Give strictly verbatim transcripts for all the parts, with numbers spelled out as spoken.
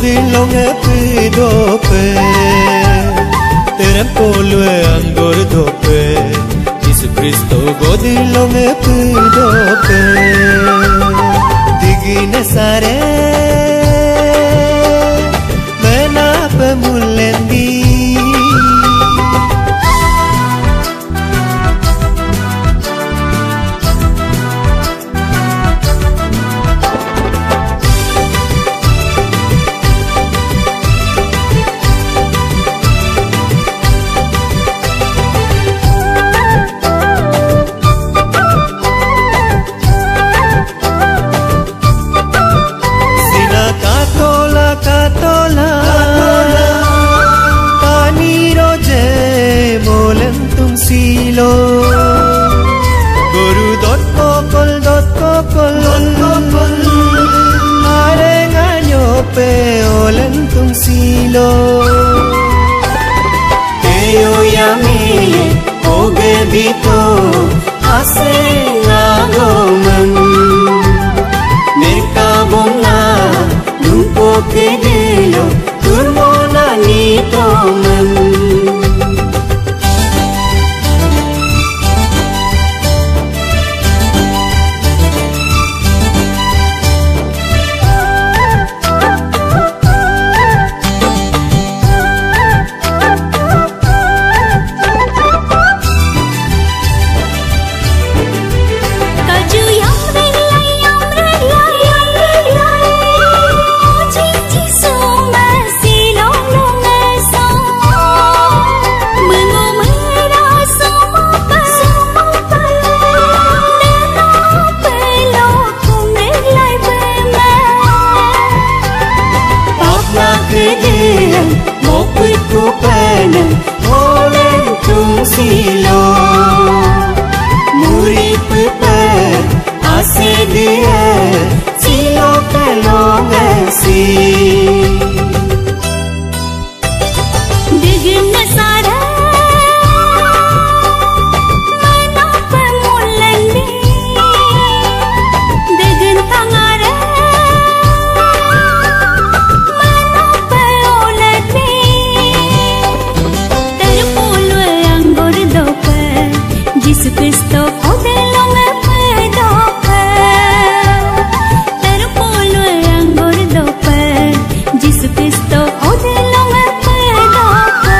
godilong epidope terempolue angor dope Yesus Kristus godilong epidope digine sare menapa mulendi silo guru dot kokol dot kokol arenganyo pe olentum silo teyo yami oge bito ase ngagoman merkabona lumpo kedelo turmona nitoman silo muri pepe ase dia silo kalong si digin sara mana pemulani digin tangara mana peolani Yesus Kristus godilong epidope terpolue anggur dope Yesus Kristus godilong epidope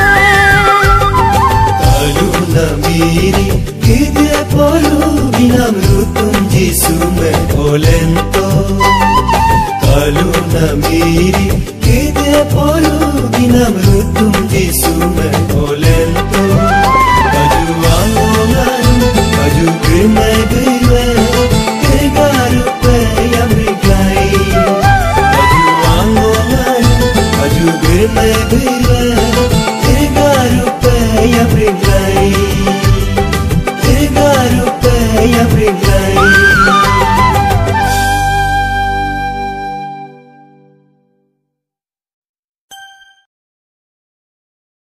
kalu namiri kide polu binam rutum Yesus me olento kalu namiri kide polu binam rutum Yesus me olento Every